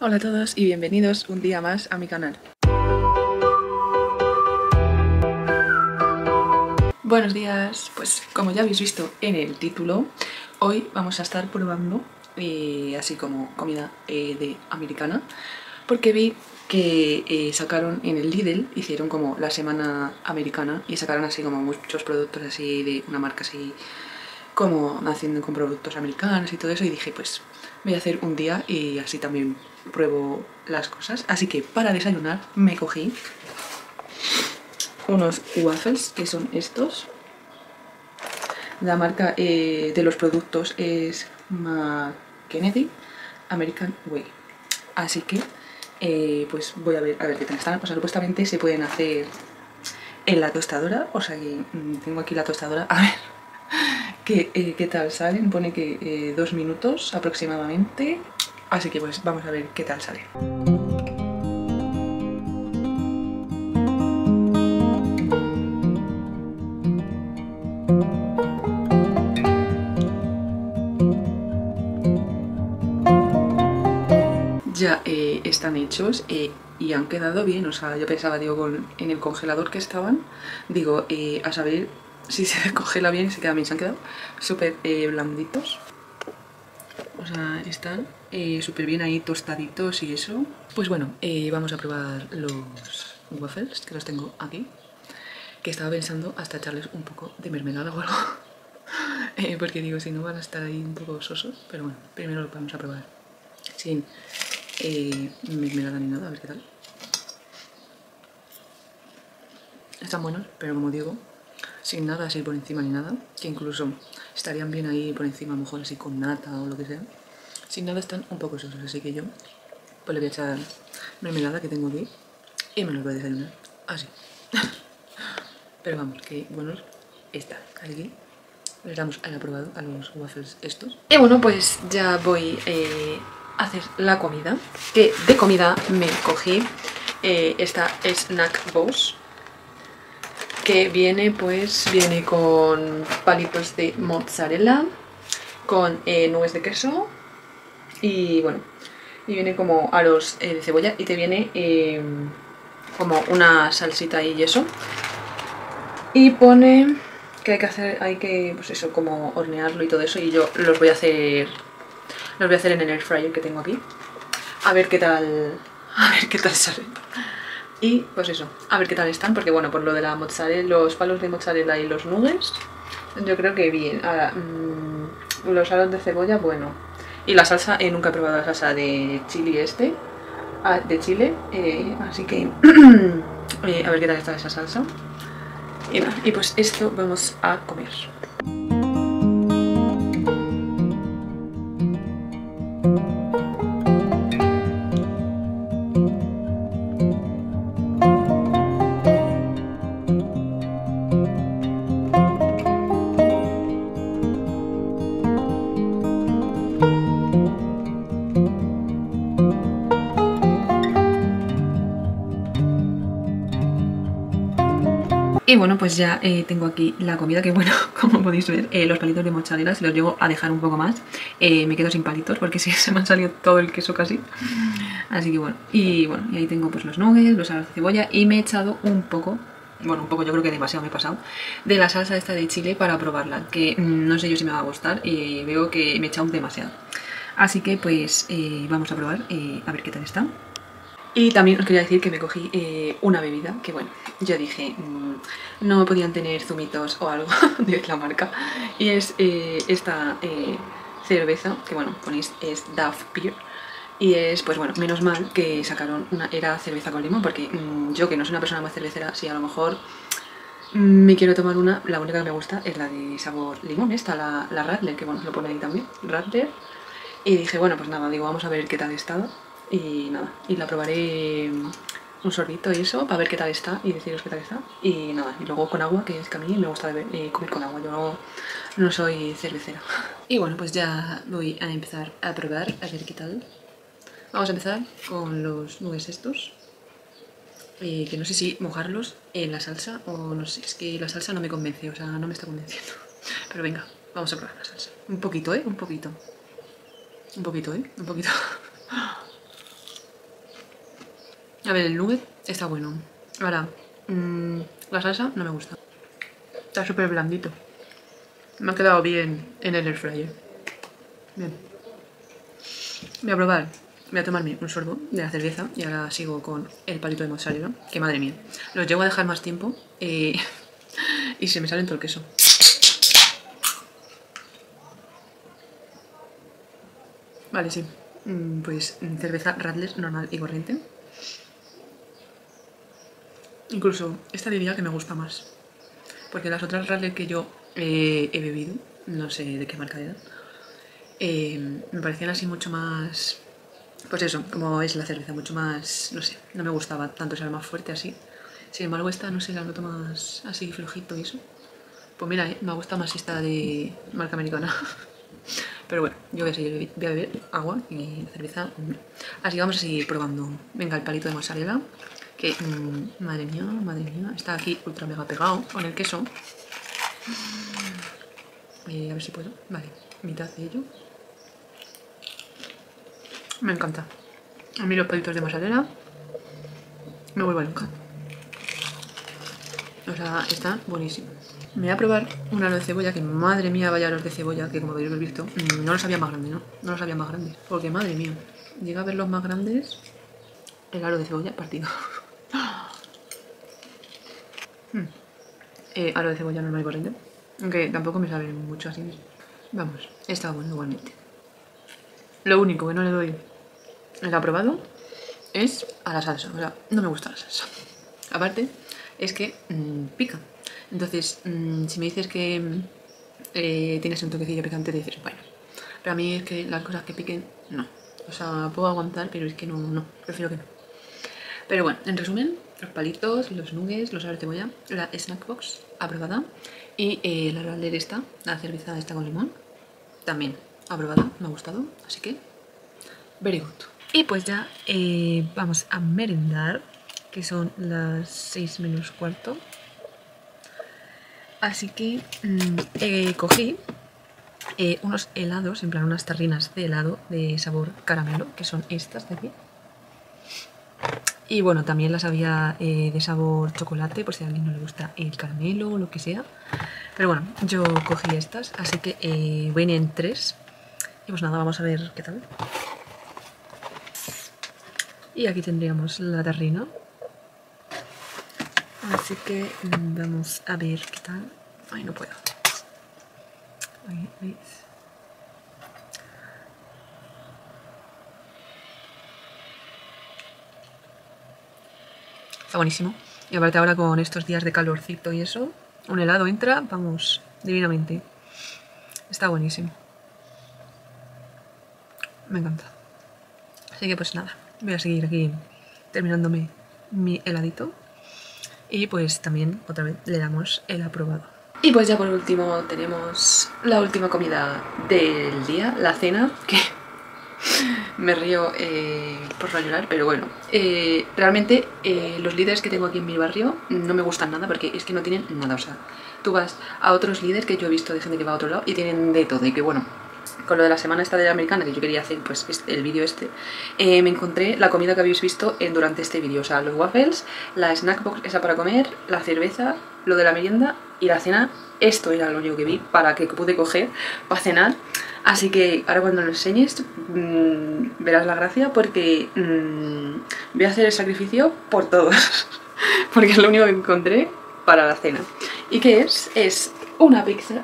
Hola a todos y bienvenidos un día más a mi canal. Buenos días, pues como ya habéis visto en el título, hoy vamos a estar probando así como comida de americana, porque vi que sacaron en el Lidl, hicieron como la semana americana y sacaron así como muchos productos así de una marca así como haciendo con productos americanos y todo eso, y dije pues voy a hacer un día y así también pruebo las cosas. Así que para desayunar me cogí unos waffles, que son estos. La marca de los productos es McKennedy American Way. Así que pues voy a ver qué tal están. O sea, supuestamente se pueden hacer en la tostadora. O sea que tengo aquí la tostadora. A ver qué tal salen. Pone que 2 minutos aproximadamente. Así que pues vamos a ver qué tal sale. Ya están hechos y han quedado bien. O sea, yo pensaba, digo, en el congelador que estaban, digo, a saber si se descongela bien y se quedan bien. Se han quedado súper blanditos. O sea, están súper bien ahí tostaditos y eso. Pues bueno, vamos a probar los waffles, que los tengo aquí. Que estaba pensando hasta echarles un poco de mermelada o algo. Porque digo, si no van a estar ahí un poco sosos. Pero bueno, primero lo vamos a probar sin mermelada ni nada, a ver qué tal. Están buenos, pero como digo, sin nada así por encima ni nada, que incluso estarían bien ahí por encima, a lo mejor así con nata o lo que sea. Sin nada están un poco sosos, así que yo pues le voy a echar mermelada que tengo aquí y me los voy a desayunar así. Pero vamos, que buenos están. Aquí les damos al aprobado a los waffles estos. Y bueno, pues ya voy a hacer la comida, que de comida me cogí esta Snack Boss, que viene con palitos de mozzarella, con nubes de queso y bueno, y viene como aros de cebolla y te viene como una salsita y eso. Y pone que hay que pues eso, como hornearlo y todo eso, y yo los voy a hacer en el air fryer que tengo aquí. A ver qué tal salen. Y pues eso, a ver qué tal están, porque bueno, por lo de la mozzarella, los palos de mozzarella y los nuggets, yo creo que bien. Ahora, los aros de cebolla, bueno. Y la salsa, nunca he probado la salsa de chili de chile, así que a ver qué tal está esa salsa. Y pues esto vamos a comer. Y bueno, pues ya tengo aquí la comida, que bueno, como podéis ver, los palitos de mozzarella, si los llego a dejar un poco más, me quedo sin palitos porque sí, se me han salido todo el queso casi. Así que bueno, y ahí tengo pues los nuggets, los aros de cebolla, y me he echado un poco, bueno, un poco, yo creo que demasiado me he pasado, de la salsa esta de chile para probarla, que no sé yo si me va a gustar, y veo que me he echado demasiado. Así que pues vamos a probar, a ver qué tal está. Y también os quería decir que me cogí una bebida, que bueno, yo dije, no podían tener zumitos o algo de la marca. Y es esta cerveza, que bueno, ponéis, es Duff Beer. Y es, pues bueno, menos mal que sacaron era cerveza con limón, porque yo, que no soy una persona muy cervecera, si a lo mejor me quiero tomar una, la única que me gusta es la de sabor limón, esta, la Radler, que bueno, lo pone ahí también, Radler. Y dije, bueno, pues nada, digo, vamos a ver qué tal está. Y nada, y la probaré un sorbito y eso, para ver qué tal está y deciros qué tal está. Y nada, y luego con agua, que es que a mí me gusta comer con agua, yo no soy cervecera. Y bueno, pues ya voy a empezar a probar, a ver qué tal. Vamos a empezar con los nubes estos. Que no sé si mojarlos en la salsa o no sé, es que la salsa no me convence, o sea, no me está convenciendo. Pero venga, vamos a probar la salsa. Un poquito, un poquito. Un poquito, un poquito. A ver, el nugget está bueno. Ahora, la salsa no me gusta. Está súper blandito. Me ha quedado bien en el air fryer. Bien. Voy a probar. Voy a tomarme un sorbo de la cerveza y ahora sigo con el palito de mozzarella. Que madre mía. Los llego a dejar más tiempo y se me sale todo el queso. Vale, sí. Pues cerveza Radler normal y corriente. Incluso esta diría que me gusta más. Porque las otras Radler que yo he bebido, no sé de qué marca era, me parecían así mucho más... Pues eso, como es la cerveza, mucho más... No sé, no me gustaba tanto, era más fuerte así. Sin embargo esta, no sé, la noto más así flojito y eso. Pues mira, me gusta más esta de marca americana. Pero bueno, yo voy a seguir, voy a beber agua y cerveza. Así que vamos a seguir probando. Venga, el palito de mozzarella. Que, madre mía, está aquí ultra mega pegado con el queso. A ver si puedo. Vale, mitad de ello. Me encanta. A mí los palitos de mozzarella me vuelven loca. O sea, está buenísimo. Me voy a probar un aro de cebolla, que madre mía, vaya aros de cebolla, que como habéis visto, no los había más grandes, ¿no? No los había más grandes. Porque madre mía, llega a ver los más grandes, el aro de cebolla partido. Aro de cebolla normal y corriente. Aunque tampoco me sabe mucho así mismo. Vamos, está bueno igualmente. Lo único que no le doy el aprobado es a la salsa. O sea, no me gusta la salsa. Aparte, es que pica. Entonces, si me dices que tienes un toquecillo picante, te dices, bueno. Pero a mí es que las cosas que piquen, no. O sea, puedo aguantar, pero es que no. Prefiero que no. Pero bueno, en resumen, los palitos, los nuggets, los aros de cebolla, la snack box aprobada. Y la Radler esta, la cerveza esta con limón, también aprobada, me ha gustado. Así que, very good. Y pues ya vamos a merendar, que son las 6 menos cuarto. Así que cogí unos helados, en plan unas tarrinas de helado de sabor caramelo, que son estas de aquí. Y bueno, también las había de sabor chocolate, por si a alguien no le gusta el caramelo o lo que sea. Pero bueno, yo cogí estas, así que vienen 3. Y pues nada, vamos a ver qué tal. Y aquí tendríamos la tarrina. Así que vamos a ver qué tal. Ay, no puedo. Ahí, ¿veis? Está buenísimo. Y aparte ahora con estos días de calorcito y eso, un helado entra, vamos, divinamente. Está buenísimo. Me encanta. Así que pues nada, voy a seguir aquí terminándome mi heladito. Y pues también otra vez le damos el aprobado. Y pues ya por último tenemos la última comida del día, la cena, que me río por no llorar, pero bueno. Realmente los líderes que tengo aquí en mi barrio no me gustan nada porque es que no tienen nada. O sea, tú vas a otros líderes que yo he visto de gente que va a otro lado y tienen de todo. Y que bueno, con lo de la semana esta de la americana que yo quería hacer, pues el vídeo me encontré la comida que habéis visto durante este vídeo. O sea, los waffles, la snack box esa para comer, la cerveza, lo de la merienda y la cena. Esto era lo único que vi para que pude coger para cenar. Así que ahora cuando lo enseñes verás la gracia porque voy a hacer el sacrificio por todos. Porque es lo único que encontré para la cena. ¿Y qué es? Es una pizza.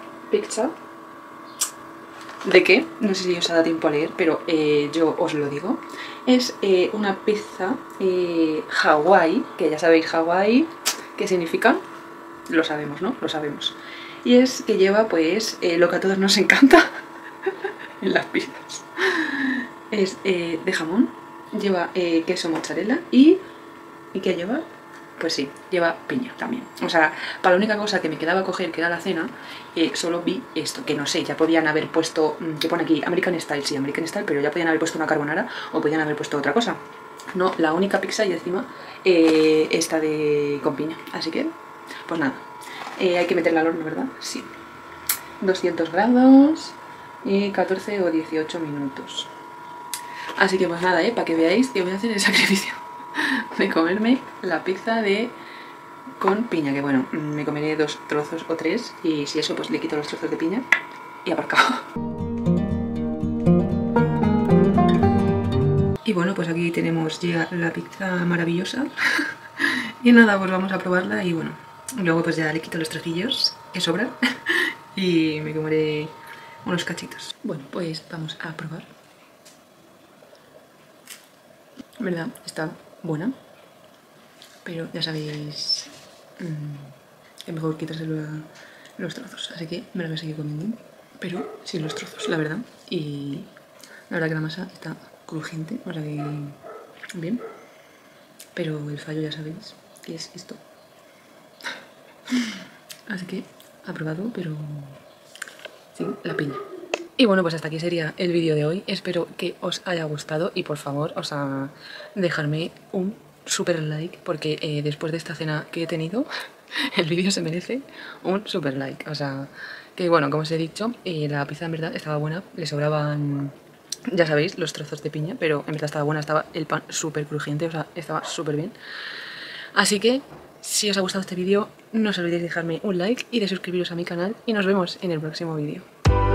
¿De qué? No sé si os ha dado tiempo a leer, pero yo os lo digo. Es una pizza Hawái, que ya sabéis Hawái, ¿qué significa? Lo sabemos, ¿no? Lo sabemos. Y es que lleva, pues, lo que a todos nos encanta en las pizzas. Es de jamón, lleva queso mozzarella y ¿qué lleva? Pues sí, lleva piña también. O sea, para la única cosa que me quedaba a coger, que era la cena, solo vi esto, que no sé, ya podían haber puesto, que pone aquí American Style, sí, American Style, pero ya podían haber puesto una carbonara o podían haber puesto otra cosa. No, la única pizza y encima esta con piña. Así que, pues nada, hay que meterla al horno, ¿verdad? Sí. 200 grados y 14 o 18 minutos. Así que pues nada, para que veáis que voy a hacer el sacrificio de comerme la pizza con piña, que bueno, me comeré 2 trozos o 3 y si eso pues le quito los trozos de piña y aparcado. Y bueno, pues aquí tenemos ya la pizza maravillosa. Y nada, pues vamos a probarla y bueno, luego pues ya le quito los trocillos que sobran y me comeré unos cachitos. Bueno, pues vamos a probar. En verdad, está buena, pero ya sabéis, es mejor quitárselo a los trozos, así que me la voy a seguir comiendo, pero sin los trozos, la verdad. Y la verdad que la masa está crujiente, o sea que bien, pero el fallo ya sabéis que es esto. Así que aprobado, pero sin la piña. Y bueno, pues hasta aquí sería el vídeo de hoy. Espero que os haya gustado y por favor, o sea, dejarme un super like porque después de esta cena que he tenido, el vídeo se merece un super like. O sea, que bueno, como os he dicho, la pizza en verdad estaba buena, le sobraban, ya sabéis, los trozos de piña, pero en verdad estaba buena, estaba el pan súper crujiente, o sea, estaba súper bien. Así que, si os ha gustado este vídeo, no os olvidéis de dejarme un like y de suscribiros a mi canal y nos vemos en el próximo vídeo.